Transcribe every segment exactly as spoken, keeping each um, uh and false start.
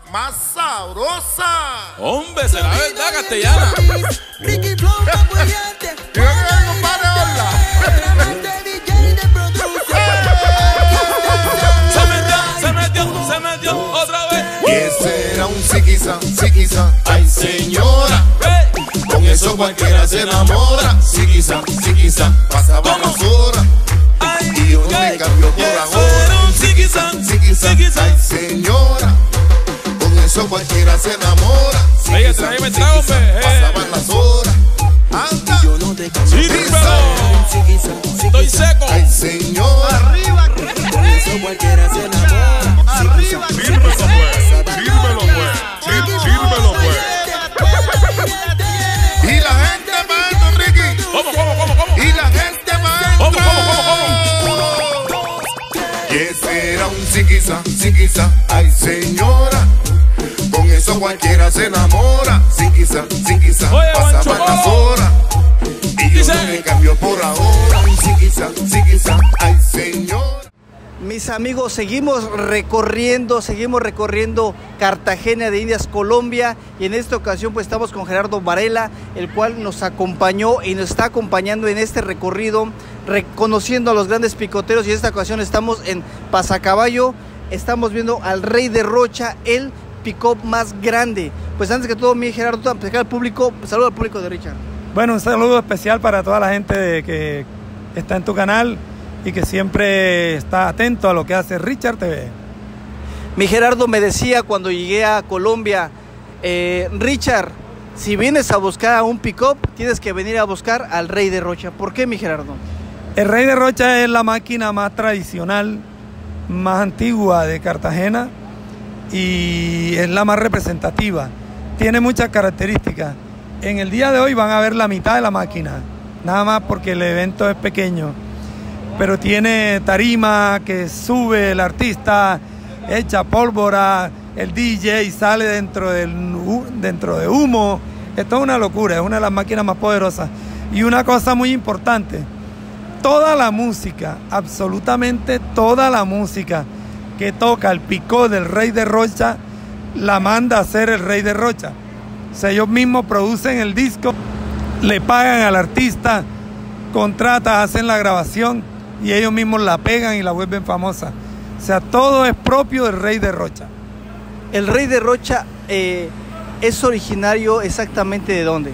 más sabrosa. Hombre, será verdad, castellana. Ricky Flow, apoyante. Yo que compadre, hola. Se metió, se metió, se metió otra vez. Y ese era un ziquiza, ziquiza. Ay, señora. Hey. Con eso cualquiera se enamora. Ziquiza, ziquiza. Pasaban las horas. Ay, Y yo no me cambio por eso era ahora. un ziquiza, Ziquiza, ziquiza. ay, señora. Con eso cualquiera se enamora. Oiga, Ziquiza, tráeme trago, ziquiza. pe, eh. Pasaban las horas. Anda. Yo no te cambio. Sírvelo. Estoy seco. Ay, señora. Arriba, Con eso cualquiera se enamora. arriba. Sírvelo, pues. Sírvelo, pues. Sí, Sírvelo, pues. Y la gente va esto, Ricky. ¿Cómo, cómo, cómo, cómo? Y la gente va ¿Cómo, cómo, cómo, cómo? Y ese era un ziquiza, ziquiza. Ay, señora. Con eso cualquiera se enamora. Ziquiza, ziquiza. Oye, Pasaban Juancho, las ¿cómo? horas. Y yo Dice. no me cambio por ahora. Ziquiza, ziquiza. Ay, señora. Mis amigos, seguimos recorriendo, seguimos recorriendo Cartagena de Indias, Colombia, y en esta ocasión pues estamos con Gerardo Varela, el cual nos acompañó y nos está acompañando en este recorrido, reconociendo a los grandes picoteros, y en esta ocasión estamos en Pasacaballo, estamos viendo al Rey de Rocha, el pick-up más grande. Pues antes que todo, mi Gerardo, al público, saludo al público de Richard. Bueno, un saludo especial para toda la gente de que está en tu canal y que siempre está atento a lo que hace Richard T V. Mi Gerardo me decía cuando llegué a Colombia, eh, Richard, si vienes a buscar a un pick-up, tienes que venir a buscar al Rey de Rocha. ¿Por qué, mi Gerardo? El Rey de Rocha es la máquina más tradicional, más antigua de Cartagena y es la más representativa. Tiene muchas características. En el día de hoy van a ver la mitad de la máquina, nada más porque el evento es pequeño. Pero tiene tarima que sube el artista, echa pólvora, el D J sale dentro, del, dentro de humo. Esto es una locura, es una de las máquinas más poderosas. Y una cosa muy importante, toda la música, absolutamente toda la música que toca el picó del Rey de Rocha, la manda a hacer el Rey de Rocha. O sea, ellos mismos producen el disco, le pagan al artista, contratan, hacen la grabación y ellos mismos la pegan y la vuelven famosa. O sea, todo es propio del Rey de Rocha. El Rey de Rocha eh, es originario exactamente de dónde.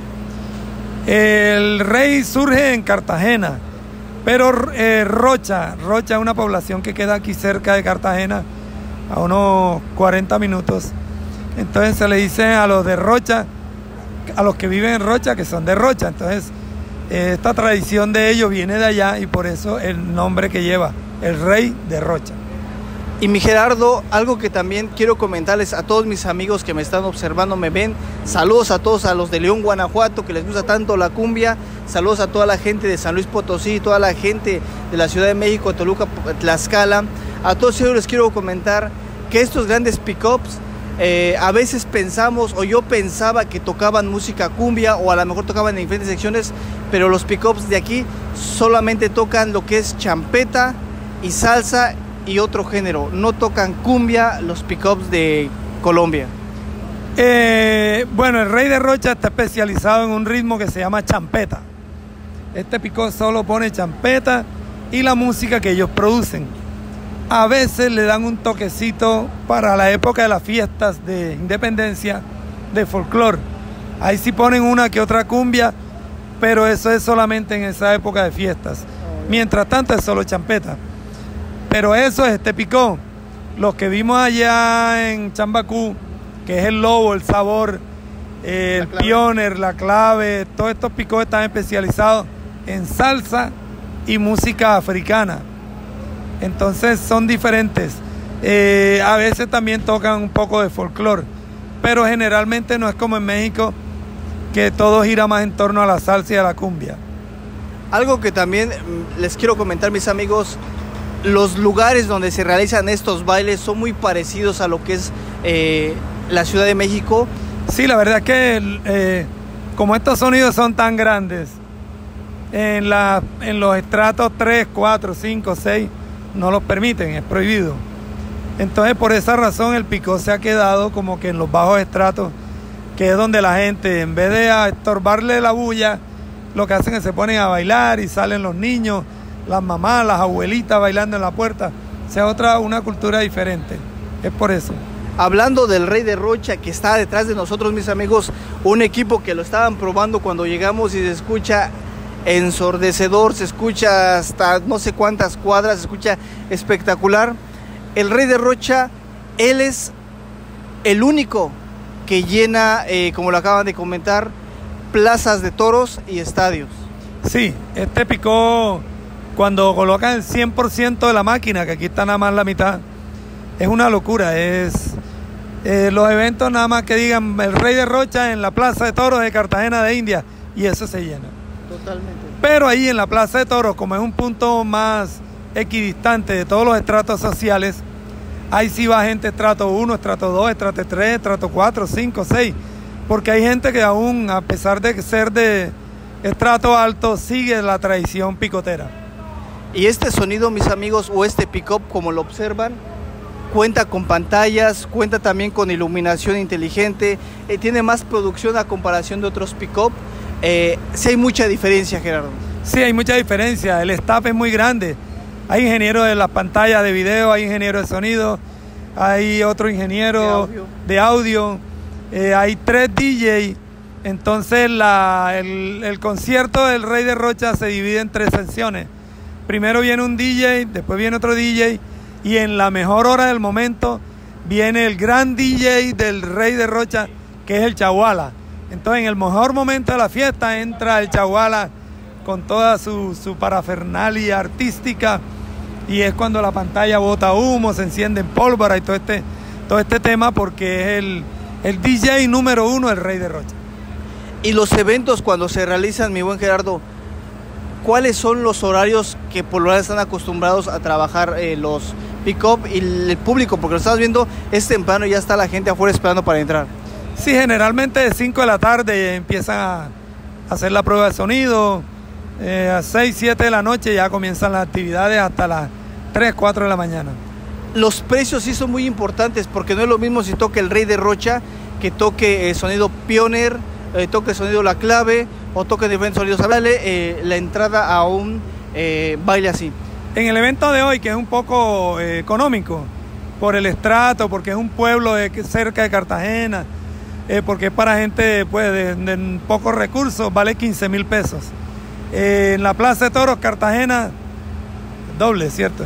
El Rey surge en Cartagena, pero eh, Rocha, Rocha es una población que queda aquí cerca de Cartagena, a unos cuarenta minutos. Entonces se le dice a los de Rocha, a los que viven en Rocha, que son de Rocha. Entonces esta tradición de ellos viene de allá y por eso el nombre que lleva, el Rey de Rocha. Y mi Gerardo, algo que también quiero comentarles a todos mis amigos que me están observando, me ven, saludos a todos, a los de León, Guanajuato, que les gusta tanto la cumbia, saludos a toda la gente de San Luis Potosí, toda la gente de la Ciudad de México, Toluca, Tlaxcala. A todos ellos les quiero comentar que estos grandes pick-ups, eh, a veces pensamos, o yo pensaba que tocaban música cumbia, o a lo mejor tocaban en diferentes secciones, pero los pick-ups de aquí solamente tocan lo que es champeta y salsa y otro género, no tocan cumbia los pick-ups de Colombia. Eh, bueno, el Rey de Rocha está especializado en un ritmo que se llama champeta. Este pick-up solo pone champeta y la música que ellos producen. A veces le dan un toquecito para la época de las fiestas de independencia, de folclore. Ahí sí ponen una que otra cumbia, pero eso es solamente en esa época de fiestas. Mientras tanto es solo champeta. Pero eso es este picó. Los que vimos allá en Chambacú, que es el lobo, el sabor, el pioner, la clave, todos estos picos están especializados en salsa y música africana. Entonces son diferentes. Eh, a veces también tocan un poco de folclore, pero generalmente no es como en México, que todo gira más en torno a la salsa y a la cumbia. Algo que también les quiero comentar, mis amigos, los lugares donde se realizan estos bailes son muy parecidos a lo que es eh, la Ciudad de México. Sí, la verdad es que eh, como estos sonidos son tan grandes, en, la, en los estratos tres, cuatro, cinco, seis no los permiten, es prohibido. Entonces por esa razón el picó se ha quedado como que en los bajos estratos, que es donde la gente, en vez de a estorbarle la bulla, lo que hacen es se ponen a bailar y salen los niños, las mamás, las abuelitas bailando en la puerta. O sea, otra, una cultura diferente. Es por eso. Hablando del Rey de Rocha, que está detrás de nosotros, mis amigos, un equipo que lo estaban probando cuando llegamos y se escucha ensordecedor, se escucha hasta no sé cuántas cuadras, se escucha espectacular. El Rey de Rocha, él es el único que llena, eh, como lo acaban de comentar, plazas de toros y estadios. Sí, este picó cuando colocan el cien por ciento de la máquina, que aquí está nada más la mitad. Es una locura, es eh, los eventos nada más que digan el Rey de Rocha en la Plaza de Toros de Cartagena de India, y eso se llena. Totalmente. Pero ahí en la Plaza de Toros, como es un punto más equidistante de todos los estratos sociales, ahí sí va gente estrato uno, estrato dos, estrato tres, estrato cuatro, cinco, seis, porque hay gente que aún, a pesar de ser de estrato alto, sigue la tradición picotera. Y este sonido, mis amigos, o este pick-up, como lo observan, cuenta con pantallas, cuenta también con iluminación inteligente, eh, tiene más producción a comparación de otros pick-up. Eh, sí hay mucha diferencia, Gerardo. Sí, hay mucha diferencia, el staff es muy grande. Hay ingenieros de las pantallas de video, hay ingenieros de sonido, hay otro ingeniero de audio, de audio eh, hay tres D J. Entonces la, el, el concierto del Rey de Rocha se divide en tres secciones. Primero viene un D J, después viene otro D J, y en la mejor hora del momento viene el gran D J del Rey de Rocha, que es el Chaguala. Entonces en el mejor momento de la fiesta entra el Chaguala con toda su, su parafernalia artística, y es cuando la pantalla bota humo, se enciende en pólvora y todo este, todo este tema, porque es el, el D J número uno del Rey de Rocha. Y los eventos cuando se realizan, mi buen Gerardo, ¿cuáles son los horarios que por lo general están acostumbrados a trabajar eh, los pick-up y el público? Porque lo estás viendo, es temprano y ya está la gente afuera esperando para entrar. Sí, generalmente de cinco de la tarde empiezan a hacer la prueba de sonido. Eh, a seis, siete de la noche ya comienzan las actividades hasta las tres, cuatro de la mañana. Los precios sí son muy importantes, porque no es lo mismo si toca el Rey de Rocha que toque eh, sonido Pioneer, eh, toque sonido La Clave o toque diferentes sonidos. Háblale eh, la entrada a un eh, baile así. En el evento de hoy, que es un poco eh, económico, por el estrato, porque es un pueblo de, cerca de Cartagena, eh, porque es para gente pues, de, de pocos recursos, vale quince mil pesos. Eh, en la Plaza de Toros, Cartagena, doble, ¿cierto?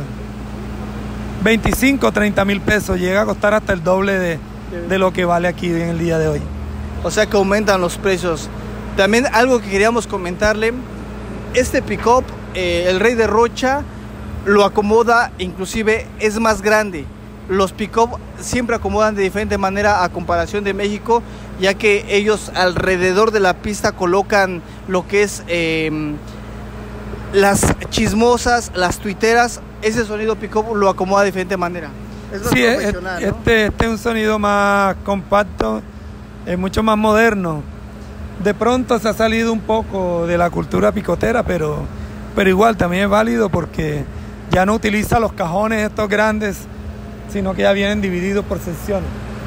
veinticinco, treinta mil pesos, llega a costar hasta el doble de, de lo que vale aquí en el día de hoy. O sea que aumentan los precios. También algo que queríamos comentarle, este pick-up, eh, el Rey de Rocha, lo acomoda, inclusive es más grande. Los pick-up siempre acomodan de diferente manera a comparación de México, ya que ellos alrededor de la pista colocan lo que es eh, las chismosas, las tuiteras. Ese sonido pick-up lo acomoda de diferente manera. Es más sí, profesional, este, ¿no? este, este es un sonido más compacto, es mucho más moderno. De pronto se ha salido un poco de la cultura picotera, pero, pero igual también es válido porque ya no utiliza los cajones estos grandes, sino que ya vienen divididos por secciones.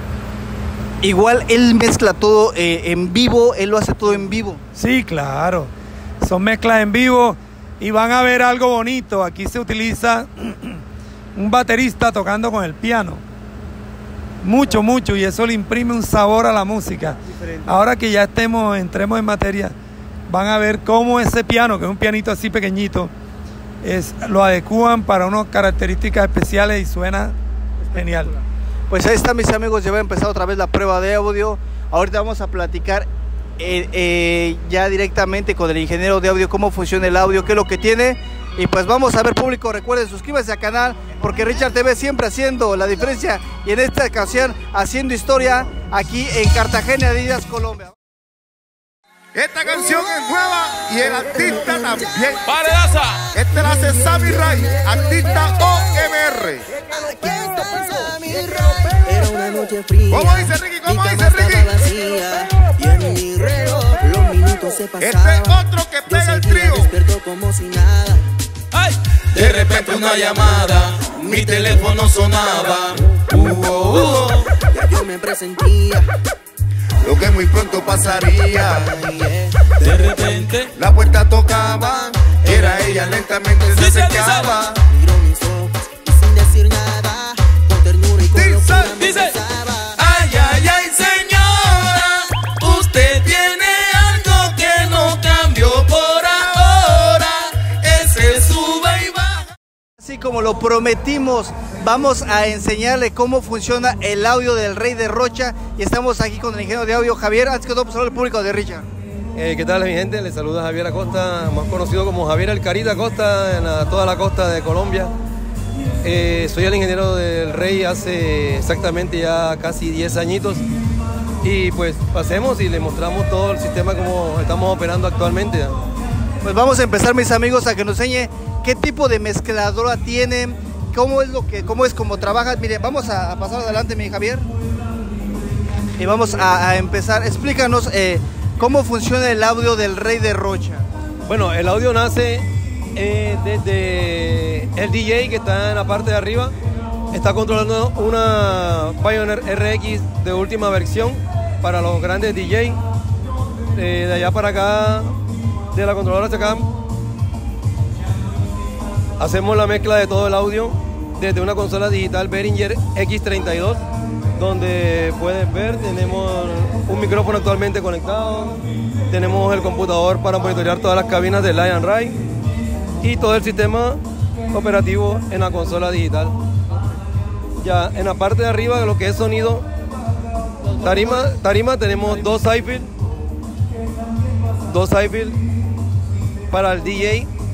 Igual él mezcla todo eh, en vivo, él lo hace todo en vivo. Sí, claro, son mezclas en vivo y van a ver algo bonito. Aquí se utiliza un baterista tocando con el piano, mucho, mucho, y eso le imprime un sabor a la música. Diferente. Ahora que ya estemos, entremos en materia, van a ver cómo ese piano, que es un pianito así pequeñito, es, lo adecúan para unas características especiales y suena genial. Pues ahí está, mis amigos, ya va a empezar otra vez la prueba de audio. Ahorita vamos a platicar eh, eh, ya directamente con el ingeniero de audio cómo funciona el audio, qué es lo que tiene. Y pues vamos a ver, público, recuerden, suscríbanse al canal, porque Richard T V siempre haciendo la diferencia, y en esta ocasión haciendo historia aquí en Cartagena de Indias, Colombia. Esta canción es nueva y el artista también. ¡Paredaza! Este la hace Sammy Ray, artista O M R. Era una noche fría. ¿Cómo dice Ricky? ¿Cómo mi dice cama Ricky? estaba vacía, y en mi reloj los minutos se pasaban. Este es otro que Yo pega el seguía trío. despierto como si nada. Ay. De repente una llamada, mi teléfono sonaba. Uh, uh, uh. Ya yo me presentía. Lo que muy pronto pasaría. De repente la puerta tocaba. Era ella, lentamente se dice, acercaba. Miró mis ojos y sin decir nada, con ternura y con Dice, locura me dice. besaba. Ay, ay, ay, señora, usted tiene algo que no cambió por ahora. Ese sube y baja. Así como lo prometimos, vamos a enseñarle cómo funciona el audio del Rey de Rocha. Y estamos aquí con el ingeniero de audio Javier. Antes que todo, pues, al público de Richard. Eh, ¿Qué tal, mi gente? Les saluda Javier Acosta, más conocido como Javier El Carita Acosta, en la, toda la costa de Colombia. Eh, soy el ingeniero del Rey hace exactamente ya casi diez añitos. Y pues pasemos y le mostramos todo el sistema como estamos operando actualmente. Pues vamos a empezar, mis amigos, a que nos enseñe qué tipo de mezcladora tienen, cómo es lo que, cómo es como trabaja. Mire, vamos a, a pasar adelante, mi Javier. Y vamos a, a empezar. Explícanos eh, cómo funciona el audio del Rey de Rocha. Bueno, el audio nace eh, desde el D J que está en la parte de arriba. Está controlando una Pioneer R X de última versión para los grandes D J. Eh, de allá para acá, de la controladora hacia acá, hacemos la mezcla de todo el audio desde una consola digital Behringer X treinta y dos, donde puedes ver, tenemos un micrófono actualmente conectado, tenemos el computador para monitorear todas las cabinas de Lion Ray y todo el sistema operativo en la consola digital. Ya en la parte de arriba de lo que es sonido, tarima, tarima tenemos dos hi-fi, dos hi-fi para el D J.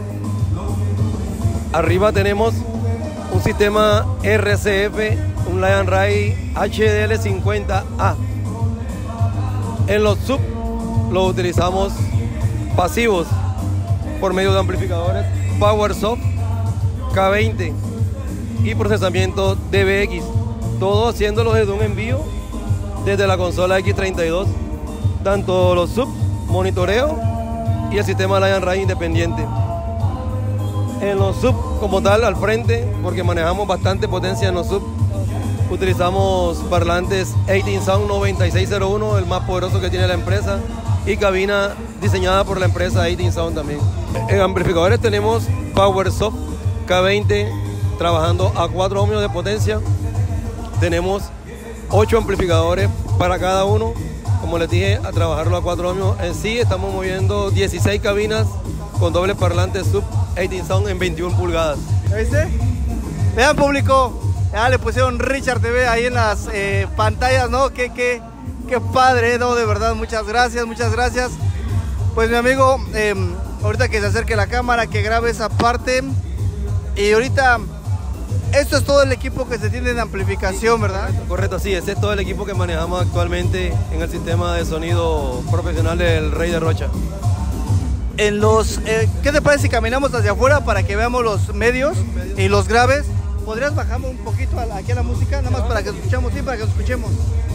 Arriba tenemos un sistema R C F, un Lion Ray H D L cincuenta A. En los sub lo utilizamos pasivos por medio de amplificadores PowerSoft K veinte y procesamiento D B X, todo haciéndolo desde un envío desde la consola X treinta y dos, tanto los sub, monitoreo y el sistema Lion Ray independiente. En los sub como tal al frente, porque manejamos bastante potencia en los sub, utilizamos parlantes dieciocho Sound noventa y seis cero uno, el más poderoso que tiene la empresa, y cabina diseñada por la empresa dieciocho Sound también. En amplificadores tenemos PowerSoft K veinte trabajando a cuatro ohmios de potencia. Tenemos ocho amplificadores para cada uno, como les dije, a trabajarlo a cuatro ohmios. En sí estamos moviendo dieciséis cabinas con doble parlante sub dieciocho Sound en veintiuna pulgadas. ¿Viste? Vean, público, ya le pusieron Richard T V ahí en las eh, pantallas, ¿no? Qué, qué, qué padre, ¿no? De verdad, muchas gracias, muchas gracias. Pues mi amigo, eh, ahorita que se acerque la cámara, que grabe esa parte. Y ahorita, esto es todo el equipo que se tiene en amplificación, ¿verdad? Correcto, sí, ese es todo el equipo que manejamos actualmente en el sistema de sonido profesional del Rey de Rocha. En los, eh, ¿qué te parece si caminamos hacia afuera para que veamos los medios y los graves? ¿Podrías bajarme un poquito a la, aquí a la música? Nada más para que escuchemos, sí, para que escuchemos.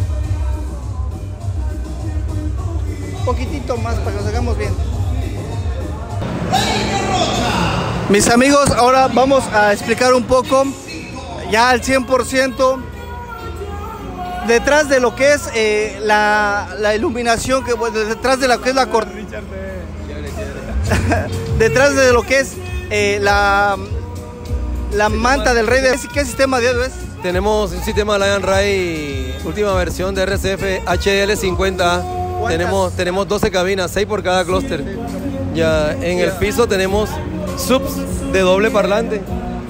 Un poquitito más para que nos hagamos bien. Mis amigos, ahora vamos a explicar un poco, ya al cien por ciento, detrás de lo que es eh, la, la iluminación, que, bueno, detrás de lo que es la cortina. Detrás de lo que es eh, la, la manta del Rey de... ¿Qué sistema de audio es? Tenemos un sistema Lion Ray, última versión de R C F H D L cincuenta A. Tenemos, tenemos doce cabinas, seis por cada clúster. Ya en el piso tenemos subs de doble parlante.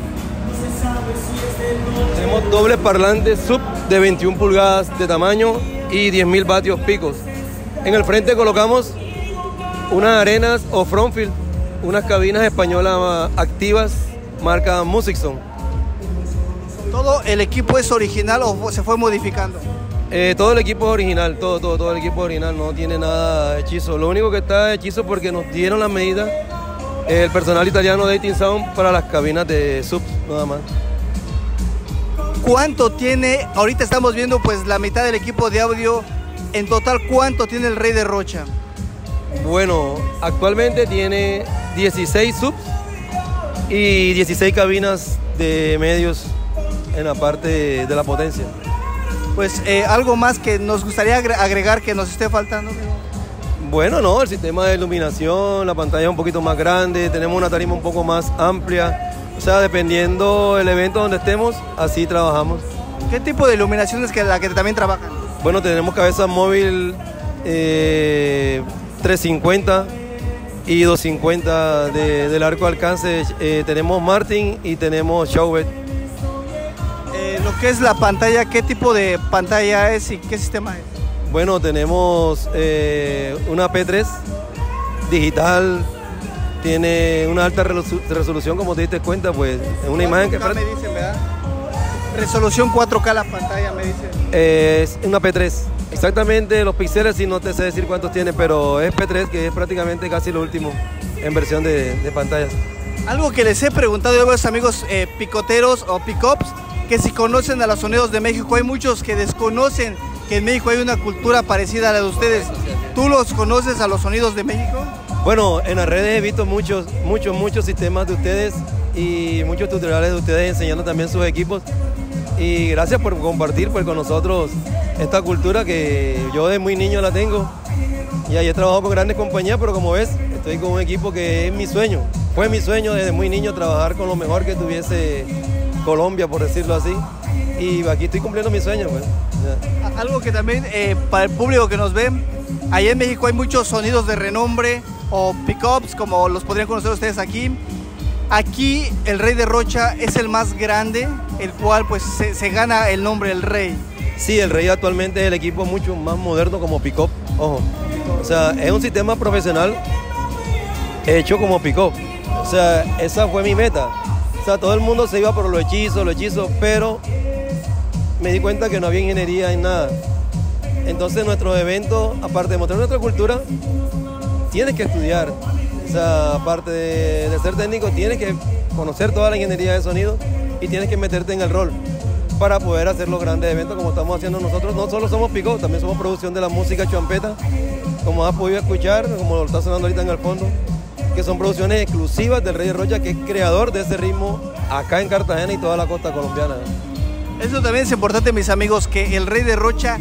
Tenemos doble parlante sub de veintiuna pulgadas de tamaño y diez mil vatios picos. En el frente colocamos unas arenas o frontfield, unas cabinas españolas activas marca Musicson. ¿Todo el equipo es original o se fue modificando? Eh, todo el equipo es original, todo, todo, todo el equipo es original, no tiene nada hechizo. Lo único que está hechizo porque nos dieron las medidas eh, el personal italiano de dieciocho Sound para las cabinas de sub, nada más. ¿Cuánto tiene? Ahorita estamos viendo pues la mitad del equipo de audio. En total, ¿cuánto tiene el Rey de Rocha? Bueno, actualmente tiene dieciséis subs y dieciséis cabinas de medios en la parte de la potencia. Pues eh, algo más que nos gustaría agregar que nos esté faltando. Bueno, no, el sistema de iluminación, la pantalla es un poquito más grande, tenemos una tarima un poco más amplia, o sea, dependiendo del evento donde estemos, así trabajamos. ¿Qué tipo de iluminación es que la que también trabajan? Bueno, tenemos cabeza móvil eh, trescientos cincuenta y doscientos cincuenta de, del arco de alcance, eh, tenemos Martin y tenemos Chauvet. Eh, lo que es la pantalla, ¿qué tipo de pantalla es y qué sistema es? Bueno, tenemos eh, una P tres digital, tiene una alta resolución, como te diste cuenta, pues es una imagen que... me dicen, ¿verdad? Resolución cuatro K la pantalla, me dicen. Eh, es una P tres, exactamente los píxeles, sí, no te sé decir cuántos tiene, pero es P tres, que es prácticamente casi lo último en versión de, de pantallas. Algo que les he preguntado yo a los amigos eh, picoteros o pickups, que si conocen a los sonidos de México, hay muchos que desconocen que en México hay una cultura parecida a la de ustedes. ¿Tú los conoces a los sonidos de México? Bueno, en las redes he visto muchos, muchos, muchos sistemas de ustedes y muchos tutoriales de ustedes enseñando también sus equipos. Y gracias por compartir pues, con nosotros esta cultura que yo de muy niño la tengo. Y ahí he trabajado con grandes compañías, pero como ves, estoy con un equipo que es mi sueño. Fue mi sueño desde muy niño trabajar con lo mejor que tuviese Colombia, por decirlo así. Y aquí estoy cumpliendo mi sueño. Pues. Algo que también, eh, para el público que nos ve, allá en México hay muchos sonidos de renombre o pickups, como los podrían conocer ustedes aquí. Aquí el Rey de Rocha es el más grande, el cual pues se, se gana el nombre El Rey. Sí, El Rey actualmente es el equipo mucho más moderno como pickup, ojo. O sea, es un sistema profesional hecho como pickup. O sea, esa fue mi meta. O sea, todo el mundo se iba por los hechizos, los hechizos, pero me di cuenta que no había ingeniería en nada. Entonces nuestros eventos, aparte de mostrar nuestra cultura, tienes que estudiar. O sea, aparte de, de ser técnico, tienes que conocer toda la ingeniería de sonido y tienes que meterte en el rol para poder hacer los grandes eventos como estamos haciendo nosotros. No solo somos pickup, también somos producción de la música champeta, como has podido escuchar, como lo está sonando ahorita en el fondo, que son producciones exclusivas del Rey de Rocha, que es creador de ese ritmo acá en Cartagena y toda la costa colombiana. Eso también es importante, mis amigos, que el Rey de Rocha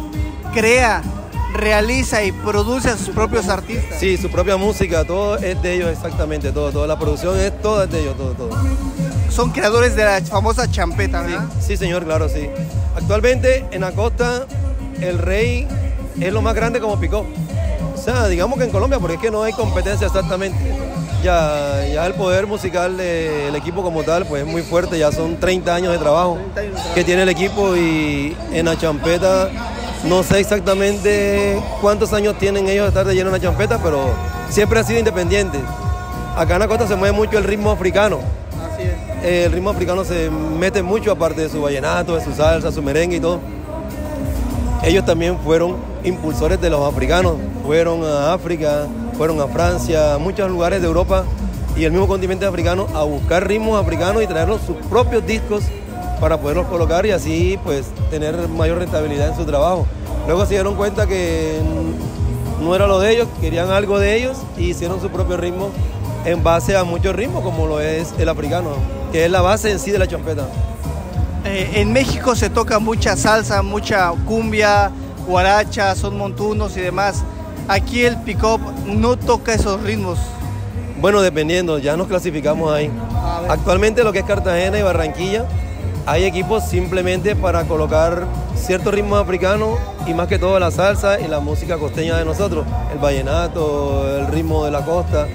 crea, realiza y produce a sus propios artistas. Sí, su propia música, todo es de ellos exactamente, todo, toda la producción es todo es de ellos, todo, todo. Son creadores de la famosa champeta, ¿verdad? Sí, sí, señor, claro, sí. Actualmente en la costa el Rey es lo más grande como pickup. O sea, digamos que en Colombia, porque es que no hay competencia exactamente. Ya, ya el poder musical del equipo como tal, pues es muy fuerte, ya son treinta años de trabajo que tiene el equipo y en la champeta, no sé exactamente cuántos años tienen ellos de estar de lleno en la champeta, pero siempre ha sido independiente. Acá en la costa se mueve mucho el ritmo africano. Así es. El ritmo africano se mete mucho aparte de su vallenato, de su salsa, su merengue y todo. Ellos también fueron impulsores de los africanos, fueron a África, fueron a Francia, a muchos lugares de Europa y el mismo continente africano a buscar ritmos africanos y traerlos sus propios discos para poderlos colocar y así pues tener mayor rentabilidad en su trabajo. Luego se dieron cuenta que no era lo de ellos, querían algo de ellos y hicieron su propio ritmo en base a muchos ritmos como lo es el africano, que es la base en sí de la champeta. Eh, en México se toca mucha salsa, mucha cumbia, guaracha, son montunos y demás. Aquí el pickup no toca esos ritmos. Bueno, dependiendo, ya nos clasificamos ahí. Actualmente lo que es Cartagena y Barranquilla, hay equipos simplemente para colocar ciertos ritmos africanos y más que todo la salsa y la música costeña de nosotros, el vallenato, el ritmo de la costa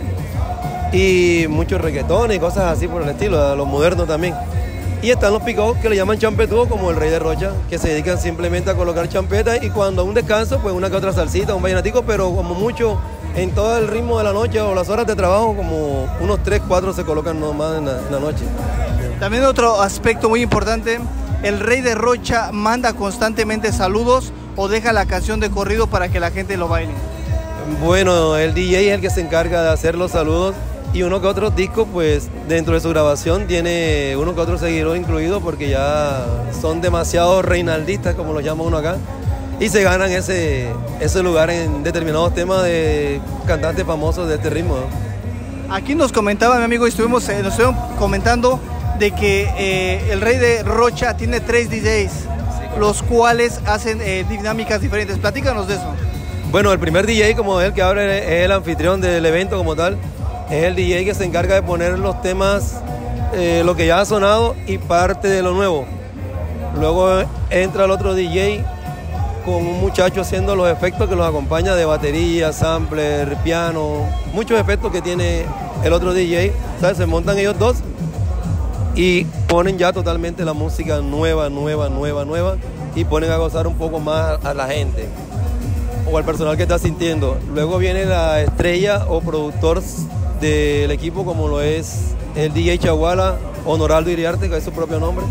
y muchos reggaetones y cosas así por el estilo, los modernos también. Y están los pickups que le llaman champetúos como el Rey de Rocha, que se dedican simplemente a colocar champetas y cuando a un descanso, pues una que otra salsita, un vallenatico, pero como mucho en todo el ritmo de la noche o las horas de trabajo, como unos tres, cuatro se colocan nomás en la, en la noche. También otro aspecto muy importante, el Rey de Rocha manda constantemente saludos o deja la canción de corrido para que la gente lo baile. Bueno, el D J es el que se encarga de hacer los saludos y uno que otro disco, pues dentro de su grabación tiene uno que otro seguidor incluido porque ya son demasiado reinaldistas, como lo llama uno acá, y se ganan ese, ese lugar en determinados temas de cantantes famosos de este ritmo, ¿no? Aquí nos comentaba mi amigo, estuvimos, eh, nos estuvieron comentando de que eh, el Rey de Rocha tiene tres D Js, sí, los cuales hacen eh, dinámicas diferentes. Platícanos de eso. Bueno, el primer D J, como él que abre, es el anfitrión del evento como tal. Es el D J que se encarga de poner los temas, eh, lo que ya ha sonado y parte de lo nuevo. Luego entra el otro D J con un muchacho haciendo los efectos que los acompaña de batería, sampler, piano, muchos efectos que tiene el otro D J, ¿sabes? Se montan ellos dos y ponen ya totalmente la música nueva, nueva, nueva, nueva y ponen a gozar un poco más a la gente o al personal que está sintiendo. Luego viene la estrella o productor del equipo como lo es el D J Chaguala, Honoraldo Iriarte, que es su propio nombre.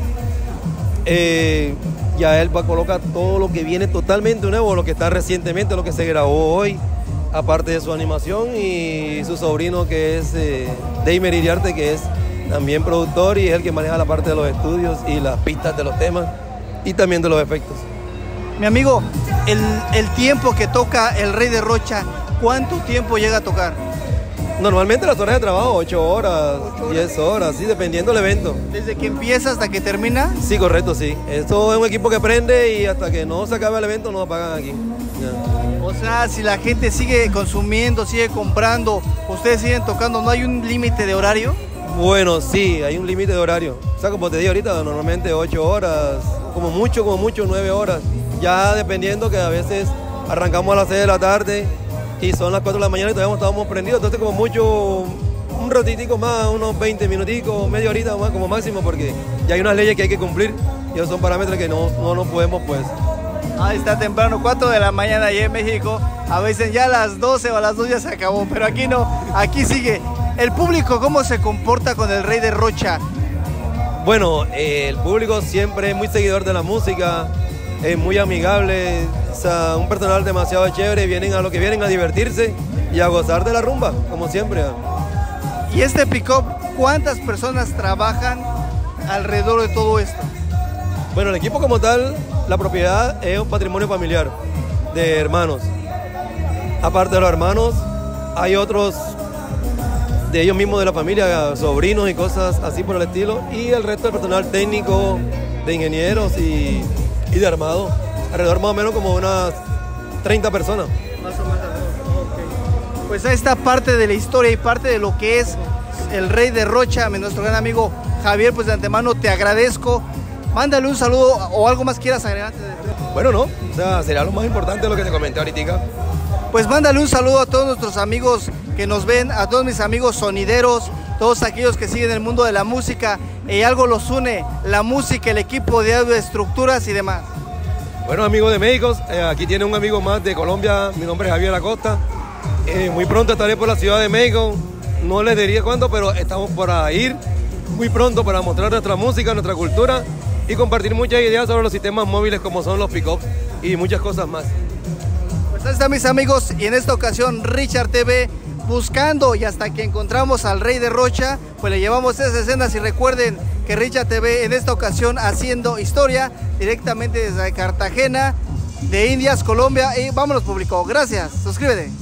Eh, ya él va a colocar todo lo que viene totalmente nuevo, lo que está recientemente, lo que se grabó hoy, aparte de su animación, y su sobrino que es eh, Deimer Iriarte, que es también productor y es el que maneja la parte de los estudios y las pistas de los temas y también de los efectos. Mi amigo, el, el tiempo que toca el Rey de Rocha, ¿cuánto tiempo llega a tocar? Normalmente las horas de trabajo, ocho horas, diez horas, sí, dependiendo del evento. ¿Desde que empieza hasta que termina? Sí, correcto, sí. Esto es un equipo que prende y hasta que no se acabe el evento no apagan aquí. Ya. O sea, si la gente sigue consumiendo, sigue comprando, ustedes siguen tocando, ¿no hay un límite de horario? Bueno, sí, hay un límite de horario. O sea, como te digo ahorita, normalmente ocho horas, como mucho, como mucho, nueve horas. Ya dependiendo que a veces arrancamos a las seis de la tarde y son las cuatro de la mañana y todavía estábamos prendidos, entonces como mucho, un ratitico más, unos veinte minuticos, media horita más como máximo, porque ya hay unas leyes que hay que cumplir y esos son parámetros que no, no nos podemos pues. Ah, está temprano, cuatro de la mañana allá en México, a veces ya a las doce o a las dos ya se acabó, pero aquí no, aquí sigue. ¿El público cómo se comporta con el Rey de Rocha? Bueno, eh, el público siempre es muy seguidor de la música, es muy amigable, o sea, un personal demasiado chévere, vienen a lo que vienen a divertirse y a gozar de la rumba, como siempre. ¿Y este pick-up, cuántas personas trabajan alrededor de todo esto? Bueno, el equipo como tal, la propiedad es un patrimonio familiar de hermanos. Aparte de los hermanos, hay otros de ellos mismos de la familia, sobrinos y cosas así por el estilo, y el resto del personal técnico, de ingenieros y, y de armado, alrededor más o menos como unas treinta personas. Más o menos, ok. Pues esta parte de la historia y parte de lo que es el Rey de Rocha, nuestro gran amigo Javier, pues de antemano te agradezco. Mándale un saludo o algo más quieras agregar. Bueno, no, o sea, sería lo más importante lo que te comenté ahorita. Pues mándale un saludo a todos nuestros amigos que nos ven, a todos mis amigos sonideros, todos aquellos que siguen el mundo de la música y algo los une, la música, el equipo de audio, estructuras y demás. Bueno, amigos de México, eh, aquí tiene un amigo más de Colombia, mi nombre es Javier Acosta. Eh, muy pronto estaré por la Ciudad de México, no les diría cuándo, pero estamos para ir muy pronto para mostrar nuestra música, nuestra cultura y compartir muchas ideas sobre los sistemas móviles como son los pick-ups y muchas cosas más. Pues ahí están mis amigos y en esta ocasión Richard T V buscando y hasta que encontramos al Rey de Rocha, pues le llevamos esas escenas y recuerden que Richard T V en esta ocasión haciendo historia directamente desde Cartagena, de Indias, Colombia y vámonos público. Gracias, suscríbete.